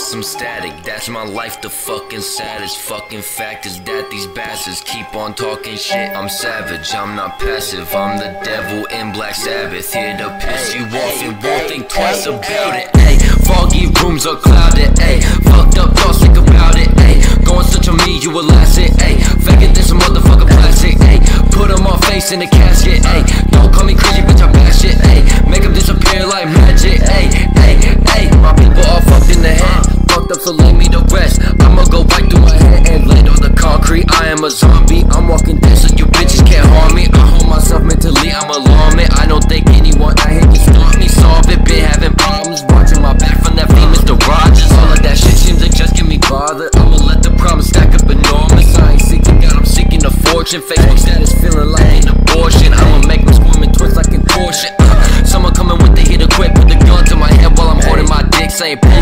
some static. That's my life, the fucking saddest fucking fact is that these bastards keep on talking shit. I'm savage, I'm not passive, I'm the devil in Black Sabbath, here to piss you off and won't think twice about it. Ayy, foggy rooms are clouded, ayy, fucked up thoughts, think about it, ayy, going such on me, you will last it, ayy, faking this a motherfucker plastic, ayy, put on my face in the casket, ayy, don't call me crazy, bitch, I bash it, ayy, make them disappear like magic, ayy, ayy, ayy, my people all fucked in the head, fucked up, so leave me to rest. I'ma go right through my head and land on the concrete. I am a zombie, I'm walking dead, so you bitches can't harm me. I hold myself mentally, I'm alarming. I don't think anyone out here can stop me, solve it. Been having problems, watching my back from that famous Mr. Rogers. All of that shit seems to just get me bothered. I'ma let the problems stack up enormous. I ain't seeking God, I'm seeking a fortune. Facebook status feeling like an abortion. I'ma make them squirm and twist like contortion. Someone coming with the hit to quit, put the gun to my head while I'm holding my dick, saying